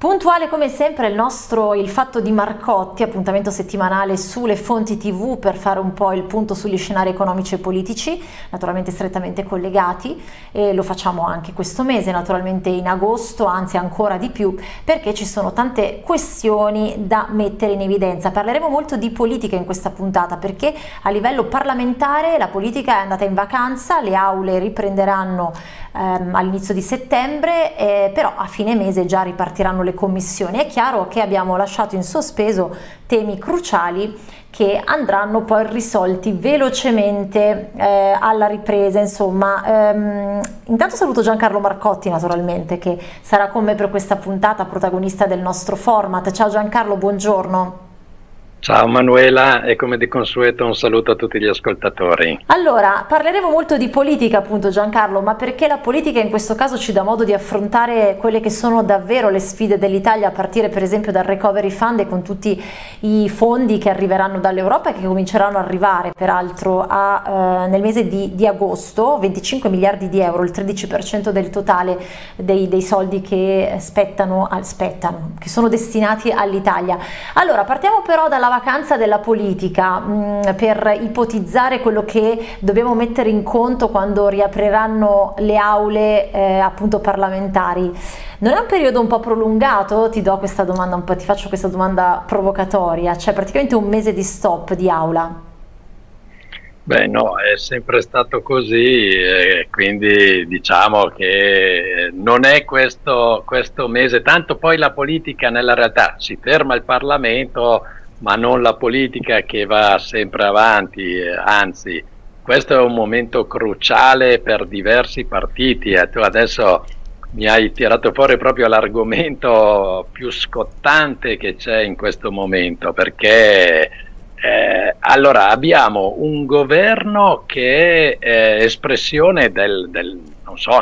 Puntuale come sempre il fatto di Marcotti, appuntamento settimanale sulle fonti TV per fare un po' il punto sugli scenari economici e politici, naturalmente strettamente collegati, e lo facciamo anche questo mese, naturalmente in agosto, anzi ancora di più, perché ci sono tante questioni da mettere in evidenza. Parleremo molto di politica in questa puntata perché a livello parlamentare la politica è andata in vacanza, le aule riprenderanno all'inizio di settembre, però a fine mese già ripartiranno le commissioni. È chiaro che abbiamo lasciato in sospeso temi cruciali che andranno poi risolti velocemente alla ripresa. Insomma, intanto saluto Giancarlo Marcotti, naturalmente, che sarà con me per questa puntata, protagonista del nostro format. Ciao Giancarlo, buongiorno. Ciao Manuela, e come di consueto un saluto a tutti gli ascoltatori. Allora, parleremo molto di politica, appunto, Giancarlo, ma perché la politica in questo caso ci dà modo di affrontare quelle che sono davvero le sfide dell'Italia, a partire per esempio dal Recovery Fund e con tutti i fondi che arriveranno dall'Europa e che cominceranno ad arrivare peraltro nel mese di agosto, 25 miliardi di euro, il 13% del totale dei soldi che che sono destinati all'Italia. Allora, partiamo però dalla vacanza della politica per ipotizzare quello che dobbiamo mettere in conto quando riapriranno le aule appunto parlamentari. Non è un periodo un po' prolungato? Ti do questa domanda ti faccio questa domanda provocatoria, cioè praticamente un mese di stop di aula. Beh no, è sempre stato così, quindi diciamo che non è questo mese, tanto poi la politica nella realtà si ferma il Parlamento, ma non la politica che va sempre avanti, anzi questo è un momento cruciale per diversi partiti. Tu adesso mi hai tirato fuori proprio l'argomento più scottante che c'è in questo momento, perché allora abbiamo un governo che è espressione del non so,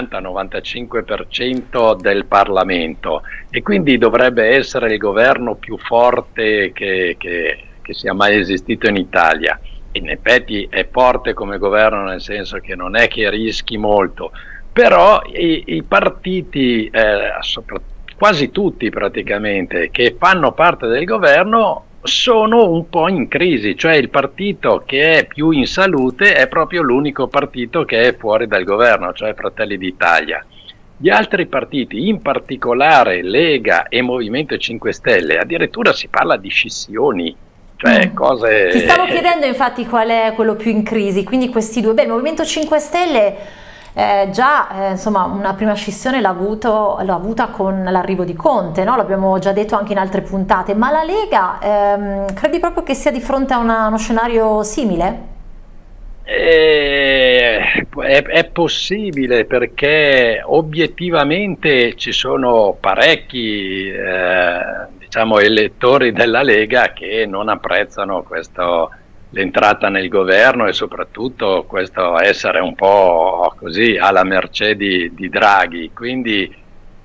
90-95% del Parlamento, e quindi dovrebbe essere il governo più forte che sia mai esistito in Italia. In effetti è forte come governo, nel senso che non è che rischi molto, però i partiti, quasi tutti praticamente, che fanno parte del governo sono un po' in crisi, cioè il partito che è più in salute è proprio l'unico partito che è fuori dal governo, cioè Fratelli d'Italia. Gli altri partiti, in particolare Lega e Movimento 5 Stelle, addirittura si parla di scissioni, cioè cose... Ti stavo chiedendo infatti qual è quello più in crisi, quindi questi due. Beh, il Movimento 5 Stelle insomma una prima scissione l'ha avuta con l'arrivo di Conte, no? L'abbiamo già detto anche in altre puntate, ma la Lega credi proprio che sia di fronte a uno scenario simile? È possibile, perché obiettivamente ci sono parecchi diciamo elettori della Lega che non apprezzano l'entrata nel governo e soprattutto questo essere un po' così alla mercé di Draghi. Quindi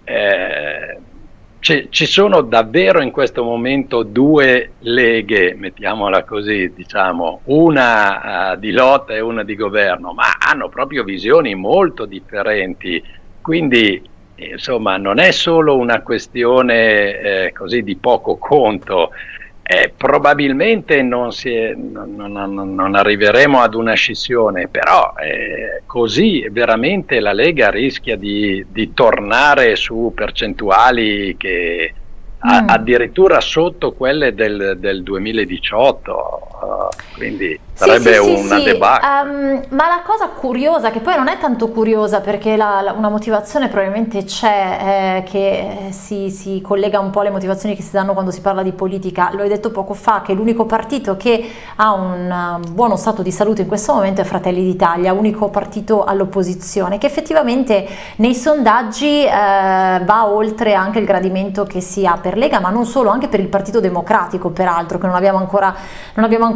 ci sono davvero in questo momento due leghe, mettiamola così, diciamo, una di lotta e una di governo, ma hanno proprio visioni molto differenti. Quindi insomma non è solo una questione così di poco conto. Probabilmente non arriveremo ad una scissione, però così veramente la Lega rischia di tornare su percentuali che addirittura sotto quelle del 2018, quindi sarebbe una debacle. Ma la cosa curiosa, che poi non è tanto curiosa perché una motivazione probabilmente c'è, che si collega un po' alle motivazioni che si danno quando si parla di politica. Lo hai detto poco fa, che l'unico partito che ha un buono stato di salute in questo momento è Fratelli d'Italia, unico partito all'opposizione, che effettivamente nei sondaggi va oltre anche il gradimento che si ha per Lega, ma non solo, anche per il Partito Democratico, peraltro, che non abbiamo ancora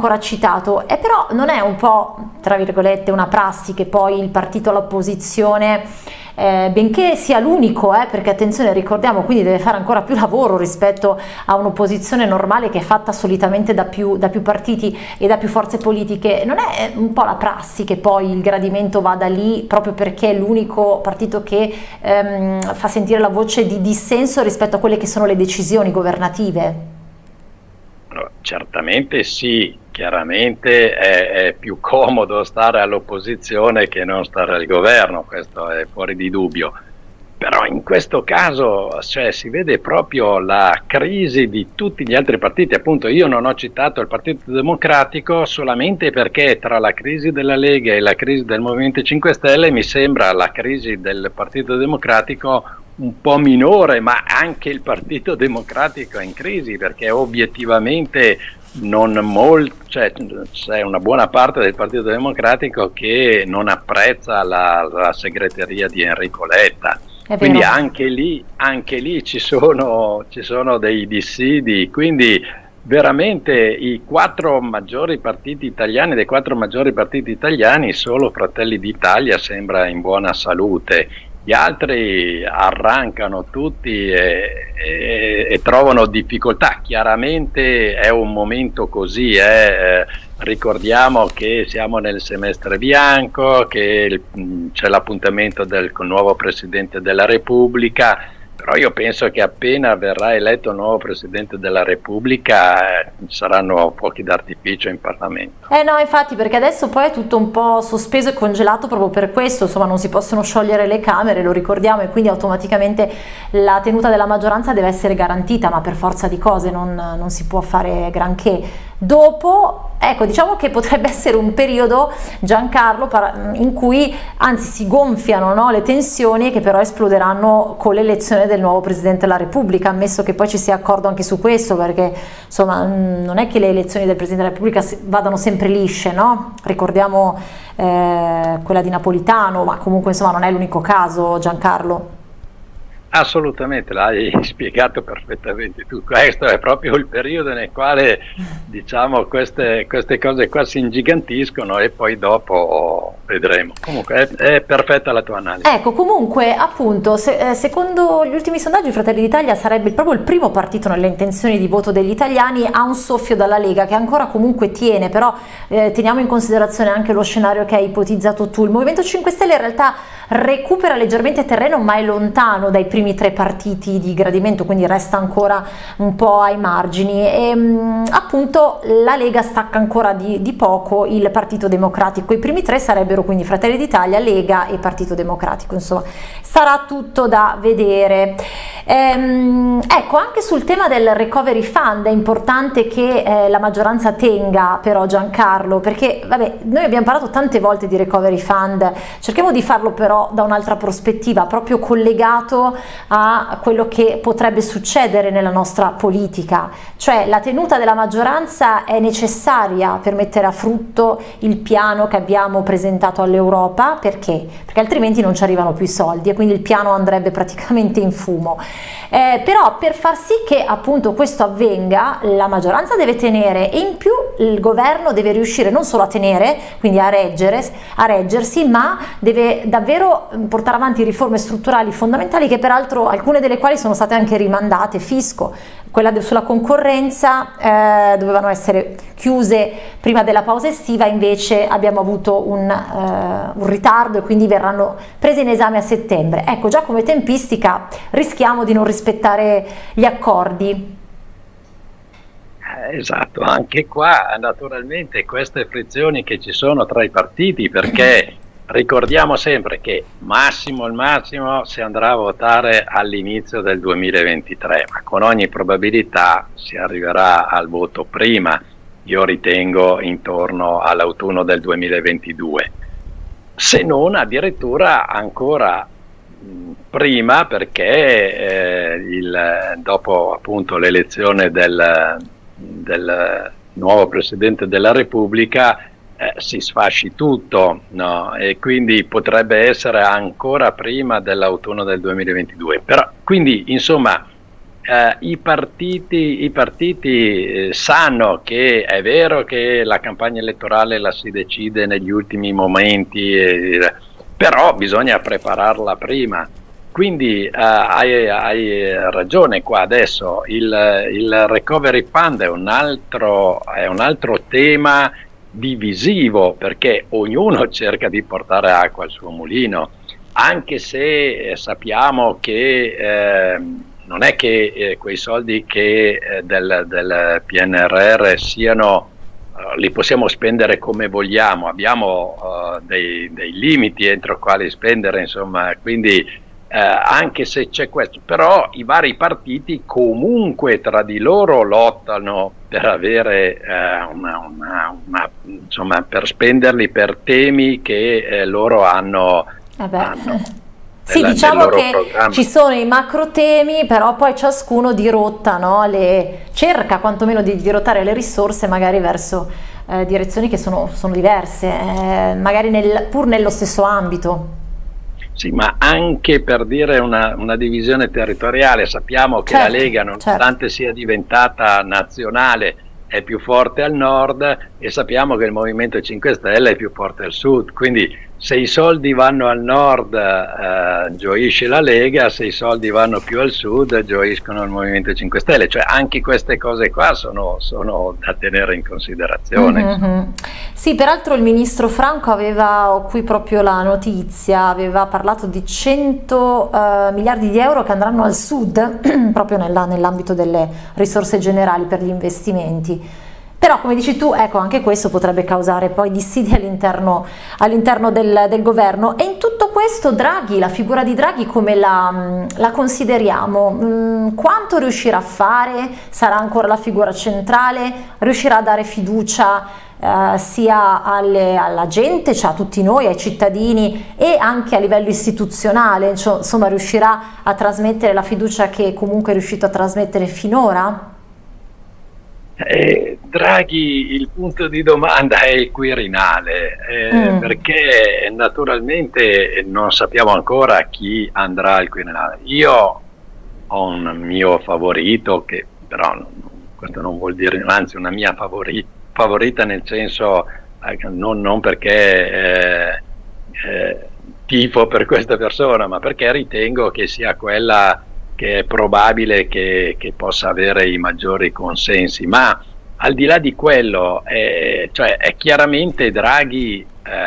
ancora citato, e però non è un po', tra virgolette, una prassi che poi il partito all'opposizione, benché sia l'unico, perché attenzione, ricordiamo, quindi deve fare ancora più lavoro rispetto a un'opposizione normale che è fatta solitamente da più partiti e da più forze politiche, non è un po' la prassi che poi il gradimento vada lì proprio perché è l'unico partito che fa sentire la voce di dissenso rispetto a quelle che sono le decisioni governative? Certamente sì, chiaramente è più comodo stare all'opposizione che non stare al governo, questo è fuori di dubbio. Però in questo caso, cioè, si vede proprio la crisi di tutti gli altri partiti. Appunto, io non ho citato il Partito Democratico solamente perché tra la crisi della Lega e la crisi del Movimento 5 Stelle mi sembra la crisi del Partito Democratico un po' minore, ma anche il Partito Democratico è in crisi perché obiettivamente c'è una buona parte del Partito Democratico che non apprezza la segreteria di Enrico Letta. Quindi anche lì ci sono dei dissidi, quindi veramente i 4 maggiori partiti italiani, dei 4 maggiori partiti italiani, solo Fratelli d'Italia sembra in buona salute. Gli altri arrancano tutti e trovano difficoltà. Chiaramente è un momento così, ricordiamo che siamo nel semestre bianco, che c'è l'appuntamento del nuovo Presidente della Repubblica, però io penso che appena verrà eletto il nuovo Presidente della Repubblica saranno fuochi d'artificio in Parlamento. No, infatti, perché adesso poi è tutto un po' sospeso e congelato proprio per questo, insomma non si possono sciogliere le Camere, lo ricordiamo, e quindi automaticamente la tenuta della maggioranza deve essere garantita, ma per forza di cose non si può fare granché. Dopo, ecco, diciamo che potrebbe essere un periodo, Giancarlo, in cui anzi si gonfiano, no, le tensioni, che però esploderanno con l'elezione del nuovo Presidente della Repubblica, ammesso che poi ci sia accordo anche su questo, perché insomma non è che le elezioni del Presidente della Repubblica vadano sempre lisce, no? Ricordiamo quella di Napolitano, ma comunque insomma non è l'unico caso, Giancarlo. Assolutamente, l'hai spiegato perfettamente tu. Questo è proprio il periodo nel quale, diciamo, queste cose qua si ingigantiscono e poi dopo vedremo. Comunque è perfetta la tua analisi. Ecco, comunque appunto secondo gli ultimi sondaggi Fratelli d'Italia sarebbe proprio il primo partito nelle intenzioni di voto degli italiani, a un soffio dalla Lega che ancora comunque tiene, però teniamo in considerazione anche lo scenario che hai ipotizzato tu. Il Movimento 5 Stelle in realtà recupera leggermente terreno, ma è lontano dai primi 3 partiti di gradimento, quindi resta ancora un po' ai margini, e appunto la Lega stacca ancora di poco il Partito Democratico. I primi 3 sarebbero quindi Fratelli d'Italia, Lega e Partito Democratico, insomma sarà tutto da vedere. Ecco, anche sul tema del recovery fund è importante che la maggioranza tenga, però, Giancarlo, perché vabbè, noi abbiamo parlato tante volte di recovery fund, cerchiamo di farlo però da un'altra prospettiva, proprio collegato a quello che potrebbe succedere nella nostra politica, cioè la tenuta della maggioranza è necessaria per mettere a frutto il piano che abbiamo presentato all'Europa. Perché? Perché altrimenti non ci arrivano più i soldi e quindi il piano andrebbe praticamente in fumo. Però per far sì che appunto questo avvenga, la maggioranza deve tenere, e in più il governo deve riuscire non solo a tenere, quindi a reggersi, ma deve davvero portare avanti riforme strutturali fondamentali, che peraltro alcune delle quali sono state anche rimandate. Fisco, quella sulla concorrenza, dovevano essere chiuse prima della pausa estiva, invece abbiamo avuto un ritardo e quindi verranno prese in esame a settembre. Ecco, già come tempistica rischiamo di non rispettare gli accordi. Esatto, anche qua naturalmente queste frizioni che ci sono tra i partiti, perché ricordiamo sempre che il massimo si andrà a votare all'inizio del 2023, ma con ogni probabilità si arriverà al voto prima, io ritengo intorno all'autunno del 2022, se non addirittura ancora prima, perché dopo appunto l'elezione del nuovo Presidente della Repubblica si sfasci tutto, no? E quindi potrebbe essere ancora prima dell'autunno del 2022. Però, quindi insomma i partiti sanno che è vero che la campagna elettorale la si decide negli ultimi momenti, però bisogna prepararla prima. Quindi hai ragione qua adesso, il Recovery Fund è un altro tema divisivo, perché ognuno cerca di portare acqua al suo mulino, anche se sappiamo che non è che quei soldi del PNRR li possiamo spendere come vogliamo, abbiamo dei limiti entro quali spendere, insomma, quindi anche se c'è questo, però i vari partiti comunque tra di loro lottano per avere insomma, per spenderli per temi che loro hanno. Sì, diciamo che programma. Ci sono i macro temi, però poi ciascuno dirotta, no? Cerca quantomeno di dirottare le risorse magari verso direzioni che sono diverse, magari pur nello stesso ambito. Sì, ma anche per dire una divisione territoriale, sappiamo che certo, la Lega, nonostante sia diventata nazionale, è più forte al nord, e sappiamo che il Movimento 5 Stelle è più forte al sud, quindi se i soldi vanno al nord gioisce la Lega, se i soldi vanno più al sud gioiscono il Movimento 5 Stelle, cioè anche queste cose qua sono da tenere in considerazione. Sì, peraltro il ministro Franco ho qui proprio la notizia, aveva parlato di 100 miliardi di euro che andranno al sud proprio nell'ambito delle risorse generali per gli investimenti. Però, come dici tu, ecco, anche questo potrebbe causare poi dissidi all'interno del governo. E in tutto questo Draghi, la figura di Draghi, come la consideriamo? Quanto riuscirà a fare? Sarà ancora la figura centrale? Riuscirà a dare fiducia sia alla gente, cioè a tutti noi, ai cittadini, e anche a livello istituzionale? Insomma, riuscirà a trasmettere la fiducia che comunque è riuscito a trasmettere finora? Draghi, il punto di domanda è il Quirinale, perché naturalmente non sappiamo ancora chi andrà al Quirinale. Io ho un mio favorito, che però questo non vuol dire, anzi una mia favorita nel senso, non perché tifo per questa persona, ma perché ritengo che sia quella che è probabile che possa avere i maggiori consensi. Ma al di là di quello, cioè è chiaramente Draghi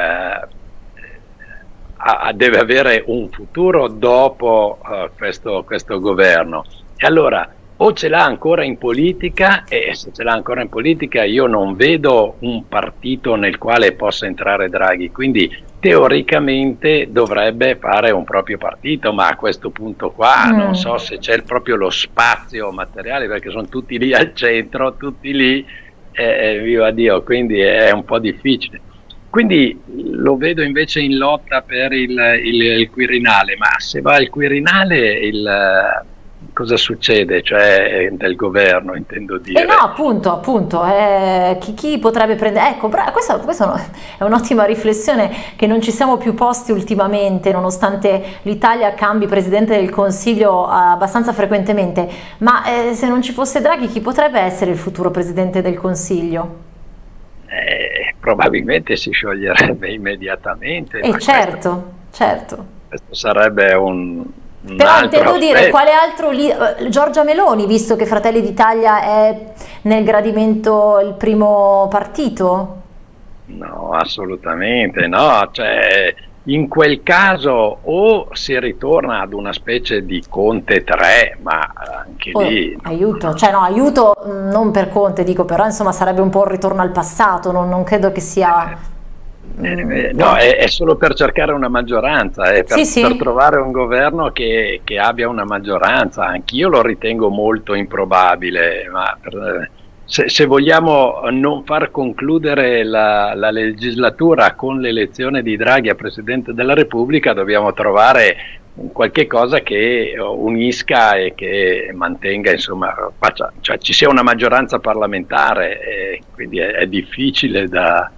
deve avere un futuro dopo questo governo, e allora o ce l'ha ancora in politica, e se ce l'ha ancora in politica io non vedo un partito nel quale possa entrare Draghi, quindi teoricamente dovrebbe fare un proprio partito, ma a questo punto qua non so se c'è proprio lo spazio materiale, perché sono tutti lì al centro, tutti lì, viva Dio, quindi è un po' difficile. Quindi lo vedo invece in lotta per il Quirinale, ma se va al Quirinale cosa succede? Cioè del governo, intendo dire. No, appunto, chi potrebbe prendere? Ecco, questa è un'ottima riflessione che non ci siamo più posti ultimamente, nonostante l'Italia cambi Presidente del Consiglio abbastanza frequentemente, ma se non ci fosse Draghi, chi potrebbe essere il futuro Presidente del Consiglio? Probabilmente si scioglierebbe immediatamente. Certo. Questo sarebbe però intendo dire, quale altro Giorgia Meloni, visto che Fratelli d'Italia è nel gradimento il primo partito? No, assolutamente no, cioè in quel caso o si ritorna ad una specie di Conte 3, ma anche lì aiuto, cioè no, aiuto non per Conte, dico, però insomma sarebbe un po' un ritorno al passato, non credo che sia no, è solo per cercare una maggioranza, è per trovare un governo che abbia una maggioranza. Anch'io lo ritengo molto improbabile, ma se vogliamo non far concludere la legislatura con l'elezione di Draghi a Presidente della Repubblica, dobbiamo trovare qualche cosa che unisca e che mantenga, insomma, cioè ci sia una maggioranza parlamentare, quindi è difficile da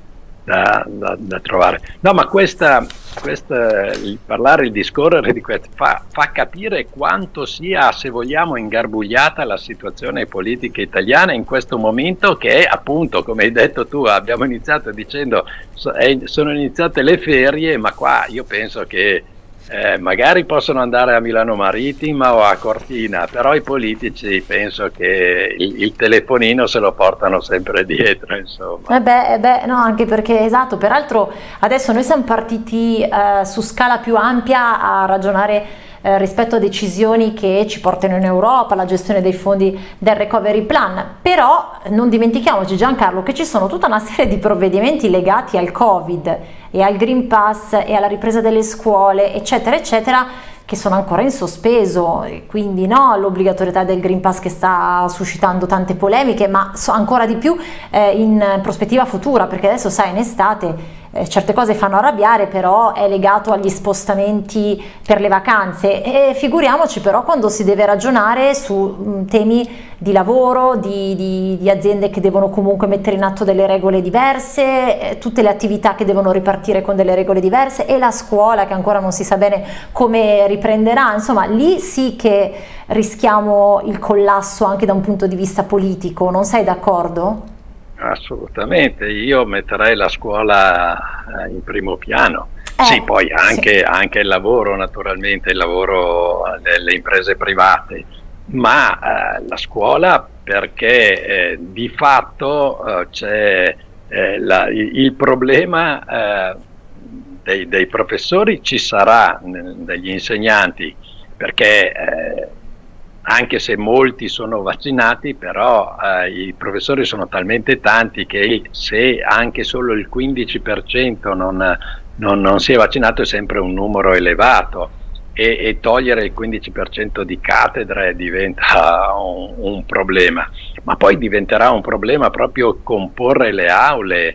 da trovare. No, ma il discorrere di questo fa capire quanto sia, se vogliamo, ingarbugliata la situazione politica italiana in questo momento, che è, appunto, come hai detto tu, abbiamo iniziato dicendo sono iniziate le ferie, ma qua io penso che magari possono andare a Milano Marittima o a Cortina, però i politici penso che il telefonino se lo portano sempre dietro, insomma. No, anche perché, esatto, peraltro adesso noi siamo partiti su scala più ampia a ragionare rispetto a decisioni che ci portano in Europa, la gestione dei fondi del recovery plan, però non dimentichiamoci, Giancarlo, che ci sono tutta una serie di provvedimenti legati al Covid e al Green Pass e alla ripresa delle scuole, eccetera, eccetera, che sono ancora in sospeso, quindi no, l'obbligatorietà del Green Pass che sta suscitando tante polemiche, ma ancora di più in prospettiva futura, perché adesso sai, in estate certe cose fanno arrabbiare, però è legato agli spostamenti per le vacanze, e figuriamoci però quando si deve ragionare su temi di lavoro, di aziende che devono comunque mettere in atto delle regole diverse, tutte le attività che devono ripartire con delle regole diverse, e la scuola che ancora non si sa bene come riprenderà. Insomma, lì sì che rischiamo il collasso anche da un punto di vista politico, non sei d'accordo? Assolutamente, io metterei la scuola in primo piano. Sì, poi anche il lavoro, naturalmente, il lavoro delle imprese private, ma la scuola, perché di fatto c'è il problema dei professori, ci sarà, degli insegnanti, perché anche se molti sono vaccinati, però i professori sono talmente tanti che se anche solo il 15% non si è vaccinato è sempre un numero elevato, e togliere il 15% di cattedre diventa un problema, ma poi diventerà un problema proprio comporre le aule,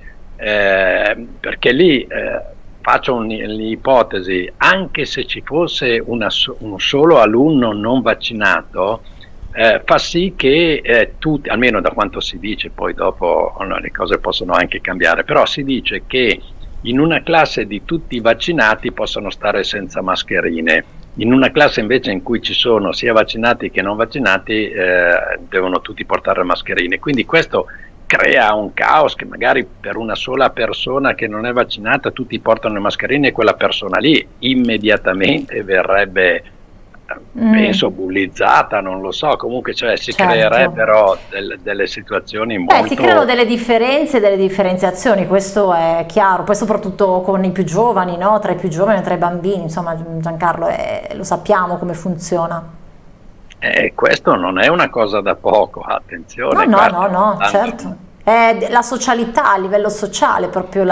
perché lì faccio un'ipotesi: anche se ci fosse un solo alunno non vaccinato, fa sì che tutti, almeno da quanto si dice, poi dopo le cose possono anche cambiare, però si dice che in una classe di tutti vaccinati possono stare senza mascherine, in una classe invece in cui ci sono sia vaccinati che non vaccinati devono tutti portare mascherine, quindi questo crea un caos, che magari per una sola persona che non è vaccinata tutti portano le mascherine e quella persona lì immediatamente verrebbe, penso, bullizzata, non lo so, comunque, cioè, si creerebbero delle situazioni molto... si creano delle differenze, delle differenziazioni, questo è chiaro, poi soprattutto con i più giovani, no? Tra i più giovani e tra i bambini, insomma, Giancarlo, lo sappiamo come funziona. Questo non è una cosa da poco, attenzione. No, certo. È la socialità a livello sociale, proprio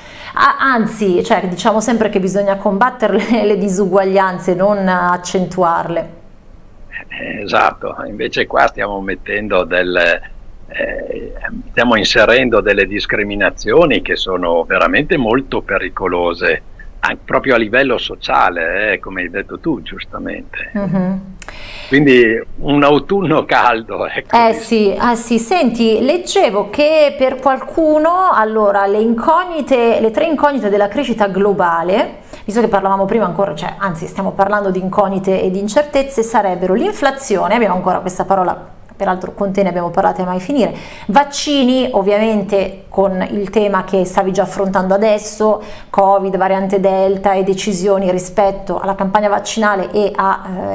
anzi, cioè, diciamo sempre che bisogna combattere le disuguaglianze, non accentuarle. Esatto, invece qua stiamo mettendo stiamo inserendo delle discriminazioni che sono veramente molto pericolose, proprio a livello sociale, come hai detto tu giustamente. Quindi un autunno caldo, ecco. Sì, senti, leggevo che per qualcuno, allora, le tre incognite della crescita globale, visto che parlavamo prima ancora, cioè anzi stiamo parlando di incognite e di incertezze, sarebbero l'inflazione, abbiamo ancora questa parola, peraltro con te ne abbiamo parlato e mai finire, vaccini, ovviamente con il tema che stavi già affrontando adesso, Covid, variante Delta e decisioni rispetto alla campagna vaccinale e a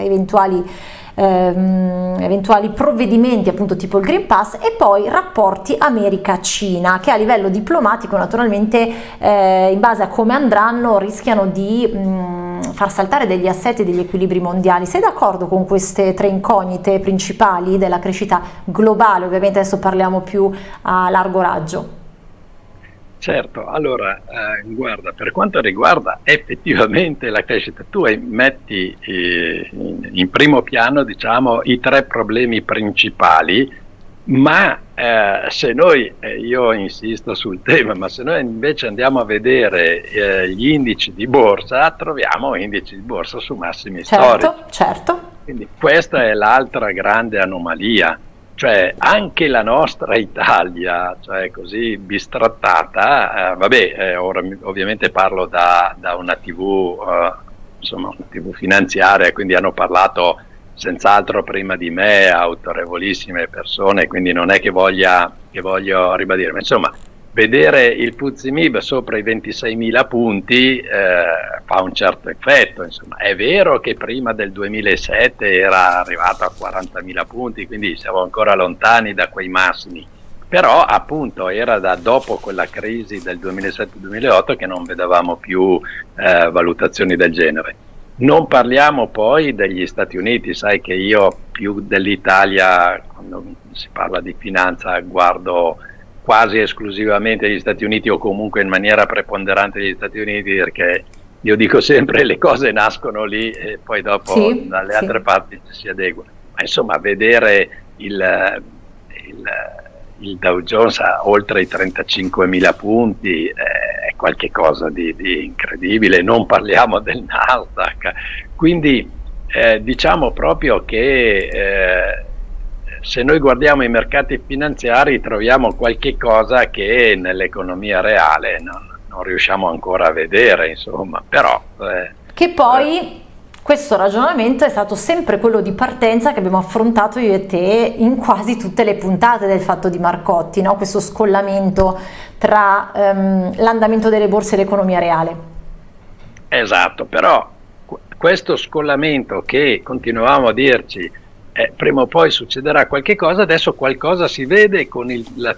eventuali provvedimenti, appunto, tipo il Green Pass, e poi rapporti America-Cina, che a livello diplomatico naturalmente in base a come andranno rischiano di far saltare degli assetti e degli equilibri mondiali. Sei d'accordo con queste tre incognite principali della crescita globale? Ovviamente adesso parliamo più a largo raggio. Certo, allora guarda, per quanto riguarda effettivamente la crescita, tu metti in primo piano, diciamo, i tre problemi principali, ma se noi, io insisto sul tema, ma se noi invece andiamo a vedere gli indici di borsa, troviamo indici di borsa su massimi storici. Certo. Quindi questa è l'altra grande anomalia. Cioè anche la nostra Italia, cioè così bistrattata, ora ovviamente parlo da una TV, insomma una TV finanziaria, quindi hanno parlato senz'altro prima di me autorevolissime persone, quindi non è che voglio ribadire, ma insomma vedere il Puzzi-MIB sopra i 26.000 punti fa un certo effetto. Insomma. È vero che prima del 2007 era arrivato a 40.000 punti, quindi siamo ancora lontani da quei massimi, però appunto era da dopo quella crisi del 2007-2008 che non vedevamo più valutazioni del genere. Non parliamo poi degli Stati Uniti, sai che io più dell'Italia, quando si parla di finanza, guardo quasi esclusivamente gli Stati Uniti, o comunque in maniera preponderante gli Stati Uniti, perché io dico sempre le cose nascono lì e poi dopo dalle altre parti ci si adegua. Ma insomma vedere il Dow Jones a oltre i 35.000 punti è qualcosa di incredibile, non parliamo del Nasdaq. Quindi diciamo proprio che se noi guardiamo i mercati finanziari troviamo qualche cosa che nell'economia reale non riusciamo ancora a vedere, insomma, però... che poi questo ragionamento è stato sempre quello di partenza che abbiamo affrontato io e te in quasi tutte le puntate del Fatto di Marcotti, no? Questo scollamento tra l'andamento delle borse e l'economia reale. Esatto, però questo scollamento che continuavamo a dirci prima o poi succederà qualche cosa, adesso qualcosa si vede con il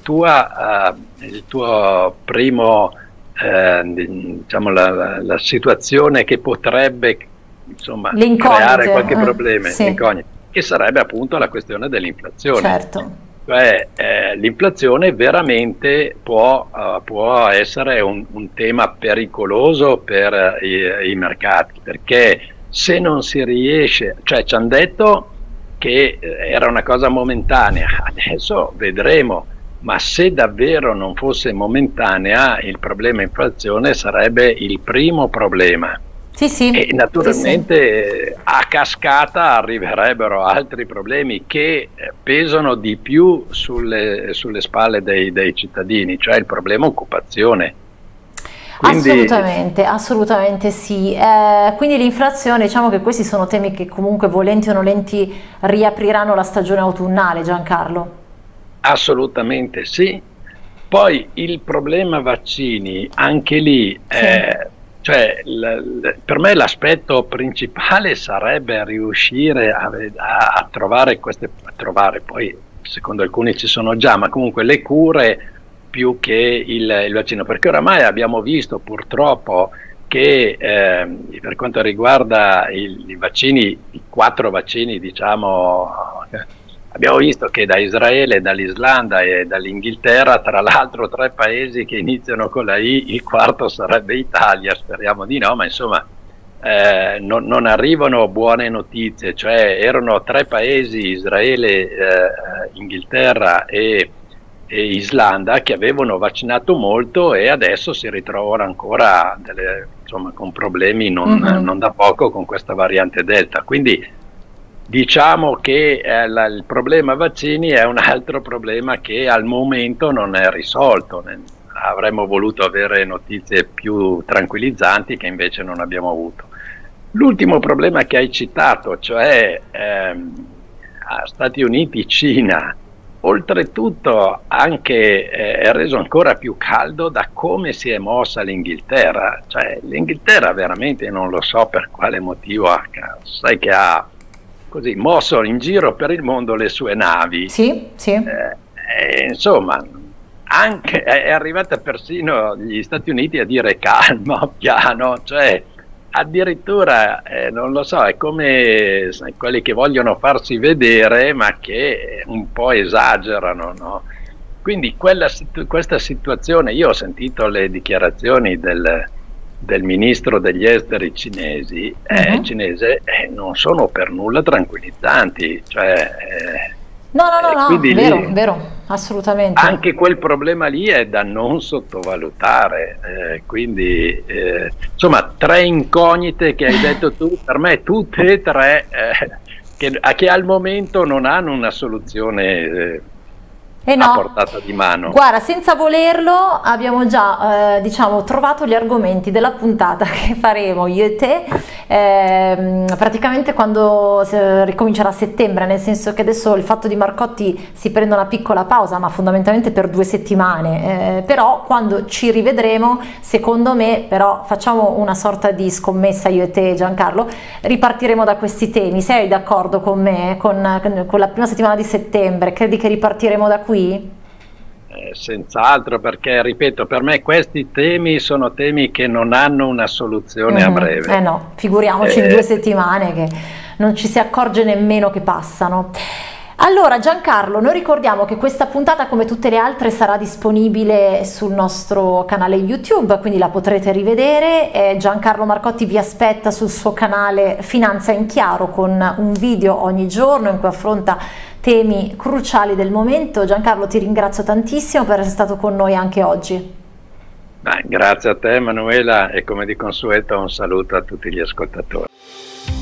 tuo primo, diciamo la situazione che potrebbe insomma creare qualche problema, che sarebbe appunto la questione dell'inflazione. Certo. Cioè l'inflazione veramente può essere un tema pericoloso per i mercati, perché se non si riesce, cioè ci hanno detto che era una cosa momentanea, adesso vedremo, ma se davvero non fosse momentanea il problema inflazione sarebbe il primo problema. E naturalmente a cascata arriverebbero altri problemi che pesano di più sulle spalle dei cittadini, cioè il problema occupazione. Quindi... Assolutamente sì. Quindi l'inflazione, diciamo che questi sono temi che comunque volenti o nolenti riapriranno la stagione autunnale, Giancarlo. Assolutamente sì. Poi il problema vaccini, anche lì, cioè, per me l'aspetto principale sarebbe riuscire a trovare poi secondo alcuni ci sono già, ma comunque le cure più che il vaccino, perché oramai abbiamo visto purtroppo che per quanto riguarda i vaccini, i 4 vaccini diciamo, abbiamo visto che da Israele, dall'Islanda e dall'Inghilterra, tra l'altro 3 paesi che iniziano con la I, il quarto sarebbe Italia, speriamo di no, ma insomma non arrivano buone notizie, cioè erano 3 paesi, Israele, Inghilterra e Islanda, che avevano vaccinato molto e adesso si ritrovano ancora insomma, con problemi non da poco con questa variante Delta. Quindi diciamo che il problema vaccini è un altro problema che al momento non è risolto. Avremmo voluto avere notizie più tranquillizzanti che invece non abbiamo avuto. L'ultimo problema che hai citato, cioè Stati Uniti, Cina, oltretutto anche è reso ancora più caldo da come si è mossa l'Inghilterra. Cioè l'Inghilterra veramente non lo so per quale motivo sai che ha così mosso in giro per il mondo le sue navi. Insomma anche è arrivata persino gli Stati Uniti a dire calma, piano, cioè addirittura non lo so, è come quelli che vogliono farsi vedere ma che un po' esagerano, no? Quindi questa situazione, io ho sentito le dichiarazioni del ministro degli esteri cinese, non sono per nulla tranquillizzanti, cioè no, vero, assolutamente. Anche quel problema lì è da non sottovalutare, quindi insomma 3 incognite che hai detto tu, per me tutte e 3 che al momento non hanno una soluzione no, a portata di mano. Guarda, senza volerlo abbiamo già diciamo, trovato gli argomenti della puntata che faremo io e te praticamente quando ricomincerà a settembre, nel senso che adesso il fatto di Marcotti si prende una piccola pausa, ma fondamentalmente per 2 settimane, però quando ci rivedremo, secondo me, però facciamo una sorta di scommessa io e te, Giancarlo, ripartiremo da questi temi. Sei d'accordo con me? Con la prima settimana di settembre, credi che ripartiremo da qui? Senz'altro, perché ripeto, per me questi temi sono temi che non hanno una soluzione a breve. No, figuriamoci in 2 settimane che non ci si accorge nemmeno che passano. Allora Giancarlo, noi ricordiamo che questa puntata, come tutte le altre, sarà disponibile sul nostro canale YouTube, quindi la potrete rivedere. Giancarlo Marcotti vi aspetta sul suo canale Finanza in Chiaro con un video ogni giorno in cui affronta temi cruciali del momento. Giancarlo, ti ringrazio tantissimo per essere stato con noi anche oggi. Grazie a te Emanuela, e come di consueto un saluto a tutti gli ascoltatori.